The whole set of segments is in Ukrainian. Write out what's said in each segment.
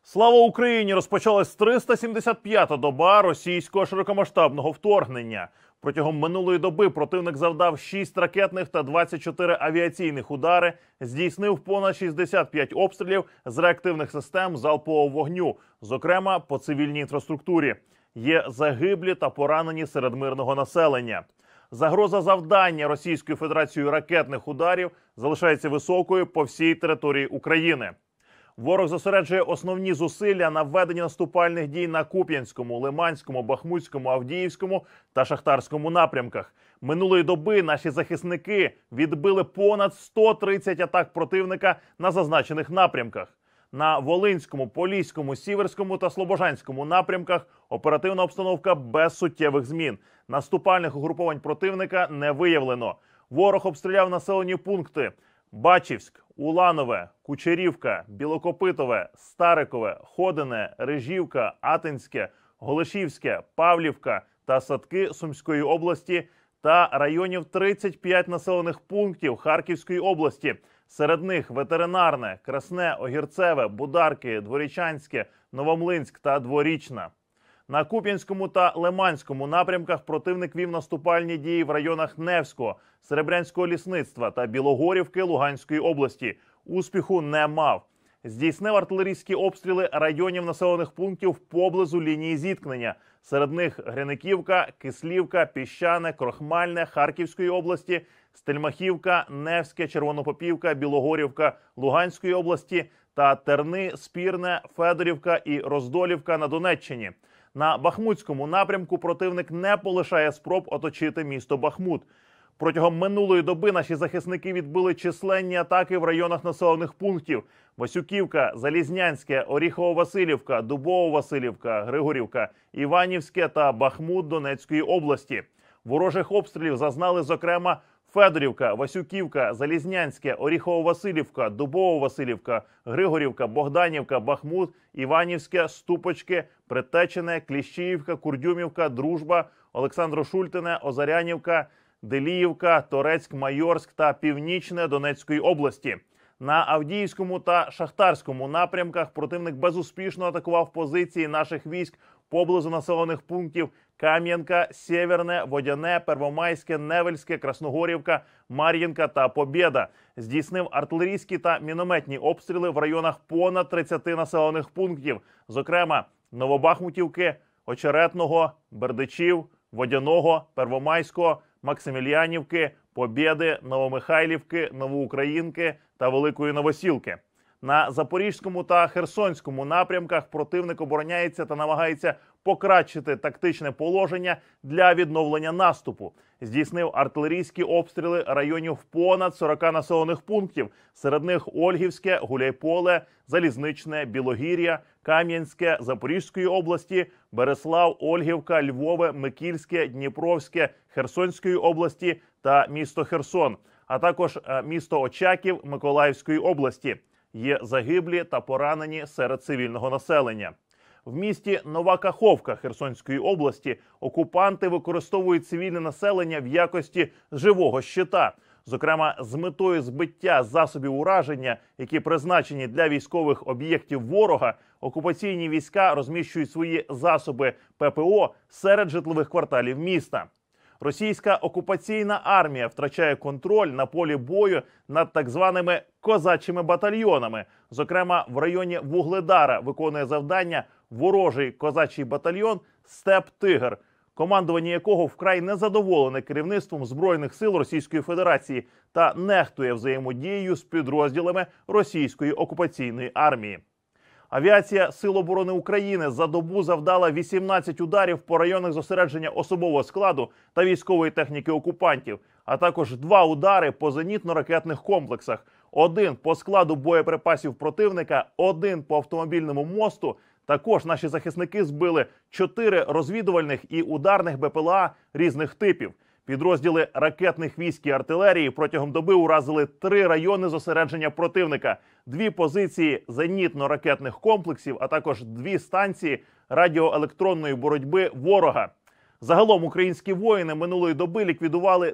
Слава Україні! Розпочалась 375-та доба російського широкомасштабного вторгнення. Протягом минулої доби противник завдав 6 ракетних та 24 авіаційних удари, здійснив понад 65 обстрілів з реактивних систем залпового вогню, зокрема по цивільній інфраструктурі. Є загиблі та поранені серед мирного населення. Загроза завдання Російською Федерацією ракетних ударів залишається високою по всій території України. Ворог зосереджує основні зусилля на введенні наступальних дій на Куп'янському, Лиманському, Бахмутському, Авдіївському та Шахтарському напрямках. Минулої доби наші захисники відбили понад 130 атак противника на зазначених напрямках. На Волинському, Поліському, Сіверському та Слобожанському напрямках оперативна обстановка без суттєвих змін. Наступальних угруповань противника не виявлено. Ворог обстріляв населені пункти Бачівськ, Уланове, Кучерівка, Білокопитове, Старикове, Ходине, Рижівка, Атинське, Голишівське, Павлівка та Садки Сумської області та районів 35 населених пунктів Харківської області. Серед них Ветеринарне, Красне, Огірцеве, Бударки, Дворічанське, Новомлинськ та Дворічна. На Куп'янському та Лиманському напрямках противник вів наступальні дії в районах Невського, Серебрянського лісництва та Білогорівки Луганської області. Успіху не мав. Здійснив артилерійські обстріли районів населених пунктів поблизу лінії зіткнення. Серед них Грениківка, Кислівка, Піщане, Крохмальне Харківської області, Стельмахівка, Невське, Червонопопівка, Білогорівка Луганської області та Терни, Спірне, Федорівка і Роздолівка на Донеччині. На Бахмутському напрямку противник не полишає спроб оточити місто Бахмут. Протягом минулої доби наші захисники відбили численні атаки в районах населених пунктів Васюківка, Залізнянське, Оріхово-Василівка, Дубово-Василівка, Григорівка, Іванівське та Бахмут Донецької області. Ворожих обстрілів зазнали, зокрема, Федорівка, Васюківка, Залізнянське, Оріхово-Василівка, Дубово-Василівка, Григорівка, Богданівка, Бахмут, Іванівське, Ступочки, Притечене, Кліщіївка, Курдюмівка, Дружба, Олександро-Шультине, Озарянівка, Деліївка, Торецьк-Майорськ та Північне Донецької області. На Авдіївському та Шахтарському напрямках противник безуспішно атакував позиції наших військ поблизу населених пунктів Кам'янка, Сєверне, Водяне, Первомайське, Невельське, Красногорівка, Мар'їнка та Побєда. Здійснив артилерійські та мінометні обстріли в районах понад 30 населених пунктів, зокрема Новобахмутівки, Очеретного, Бердичів, Водяного, Первомайського, Максимілянівки, Побєди, Новомихайлівки, Новоукраїнки та Великої Новосілки. На Запорізькому та Херсонському напрямках противник обороняється та намагається покращити тактичне положення для відновлення наступу. Здійснив артилерійські обстріли районів понад 40 населених пунктів. Серед них Ольгівське, Гуляйполе, Залізничне, Білогір'я, Кам'янське, Запорізької області, Береслав, Ольгівка, Львове, Микільське, Дніпровське, Херсонської області та місто Херсон, а також місто Очаків Миколаївської області. Є загиблі та поранені серед цивільного населення. В місті Нова Каховка Херсонської області окупанти використовують цивільне населення в якості живого щита. Зокрема, з метою збиття засобів ураження, які призначені для військових об'єктів ворога, окупаційні війська розміщують свої засоби ППО серед житлових кварталів міста. Російська окупаційна армія втрачає контроль на полі бою над так званими козачими батальйонами. Зокрема, в районі Вугледара виконує завдання ворожий козачий батальйон «Степ-Тигр», командування якого вкрай незадоволене керівництвом Збройних сил Російської Федерації та нехтує взаємодією з підрозділами російської окупаційної армії. Авіація Сил оборони України за добу завдала 18 ударів по районах зосередження особового складу та військової техніки окупантів, а також 2 удари по зенітно-ракетних комплексах. 1 по складу боєприпасів противника, 1 по автомобільному мосту. Також наші захисники збили 4 розвідувальних і ударних БПЛА різних типів. Підрозділи ракетних військ і артилерії протягом доби уразили 3 райони зосередження противника, 2 позиції зенітно-ракетних комплексів, а також 2 станції радіоелектронної боротьби ворога. Загалом українські воїни минулої доби ліквідували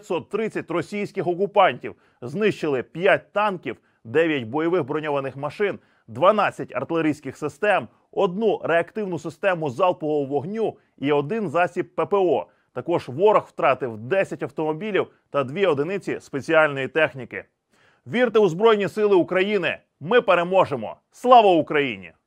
930 російських окупантів, знищили 5 танків, 9 бойових броньованих машин, 12 артилерійських систем, 1 реактивну систему залпового вогню і 1 засіб ППО. Також ворог втратив 10 автомобілів та 2 одиниці спеціальної техніки. Вірте у Збройні Сили України! Ми переможемо! Слава Україні!